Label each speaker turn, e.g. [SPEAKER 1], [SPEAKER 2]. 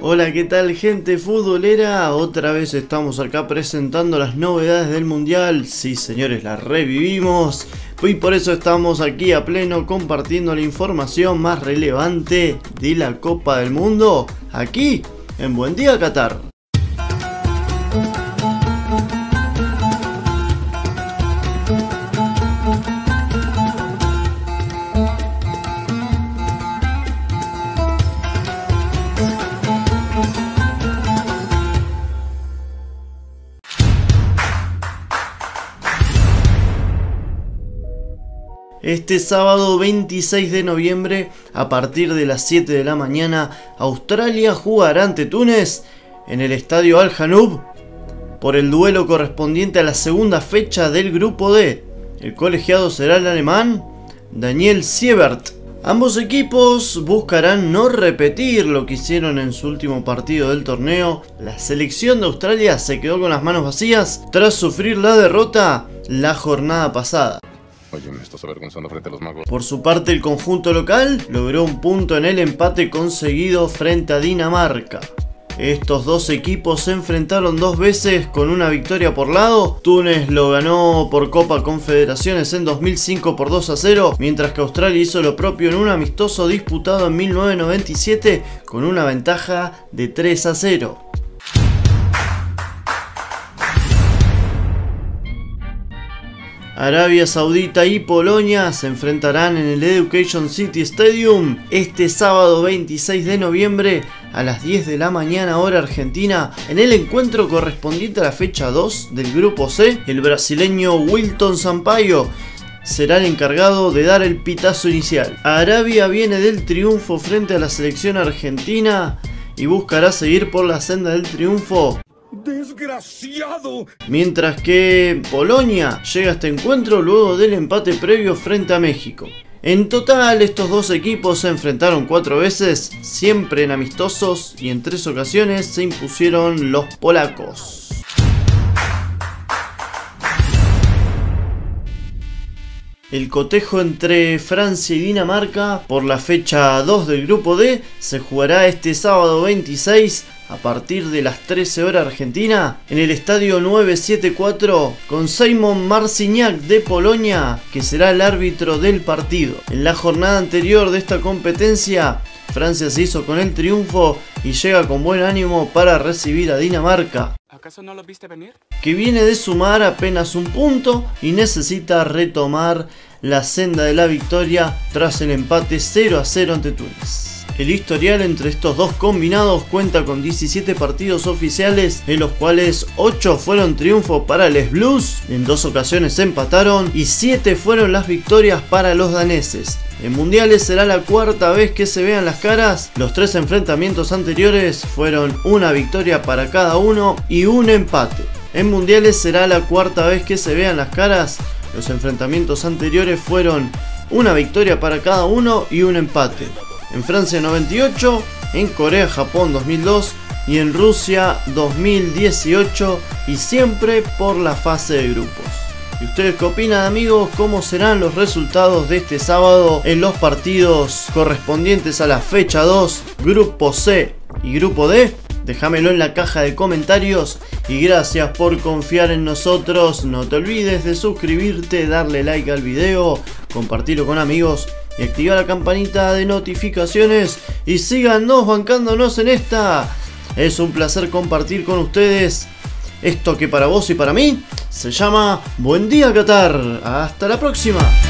[SPEAKER 1] Hola, ¿qué tal, gente futbolera? Otra vez estamos acá presentando las novedades del Mundial. Sí, señores, las revivimos. Y por eso estamos aquí a pleno compartiendo la información más relevante de la Copa del Mundo, aquí en Buen Día Qatar. Este sábado 26 de noviembre, a partir de las 7 de la mañana, Australia jugará ante Túnez en el estadio Al Janoub por el duelo correspondiente a la segunda fecha del grupo D. El colegiado será el alemán Daniel Siebert. Ambos equipos buscarán no repetir lo que hicieron en su último partido del torneo. La selección de Australia se quedó con las manos vacías tras sufrir la derrota la jornada pasada.
[SPEAKER 2] Oye, me estás avergonzando frente a los magos.
[SPEAKER 1] Por su parte, el conjunto local logró un punto en el empate conseguido frente a Dinamarca. Estos dos equipos se enfrentaron dos veces con una victoria por lado. Túnez lo ganó por Copa Confederaciones en 2005 por 2-0, mientras que Australia hizo lo propio en un amistoso disputado en 1997 con una ventaja de 3-0. Arabia Saudita y Polonia se enfrentarán en el Education City Stadium este sábado 26 de noviembre a las 10 de la mañana hora argentina en el encuentro correspondiente a la fecha 2 del grupo C. El brasileño Wilton Sampaio será el encargado de dar el pitazo inicial. Arabia viene del triunfo frente a la selección argentina y buscará seguir por la senda del triunfo. ¡Desgraciado! Mientras que Polonia llega a este encuentro luego del empate previo frente a México. En total, estos dos equipos se enfrentaron 4 veces, siempre en amistosos, y en 3 ocasiones se impusieron los polacos. El cotejo entre Francia y Dinamarca por la fecha 2 del grupo D se jugará este sábado 26 a partir de las 13 horas argentina en el estadio 974 con Simon Marciniak de Polonia, que será el árbitro del partido. En la jornada anterior de esta competencia, Francia se hizo con el triunfo y llega con buen ánimo para recibir a Dinamarca.
[SPEAKER 3] ¿Acaso no lo viste venir?
[SPEAKER 1] Que viene de sumar apenas un punto y necesita retomar la senda de la victoria tras el empate 0-0 ante Túnez. El historial entre estos dos combinados cuenta con 17 partidos oficiales, en los cuales 8 fueron triunfos para les Blues, en 2 ocasiones empataron y 7 fueron las victorias para los daneses. En mundiales será la 4ª vez que se vean las caras. Los 3 enfrentamientos anteriores fueron una victoria para cada uno y un empate. En mundiales será la 4ª vez que se vean las caras. Los enfrentamientos anteriores fueron una victoria para cada uno y un empate. En Francia 98, en Corea-Japón 2002 y en Rusia 2018, y siempre por la fase de grupos. ¿Y ustedes qué opinan, amigos? ¿Cómo serán los resultados de este sábado en los partidos correspondientes a la fecha 2, grupo C y grupo D? Déjamelo en la caja de comentarios y gracias por confiar en nosotros. No te olvides de suscribirte, darle like al video, compartirlo con amigos y activar la campanita de notificaciones y síganos bancándonos en esta. Es un placer compartir con ustedes esto que para vos y para mí se llama Buen Día Qatar. Hasta la próxima.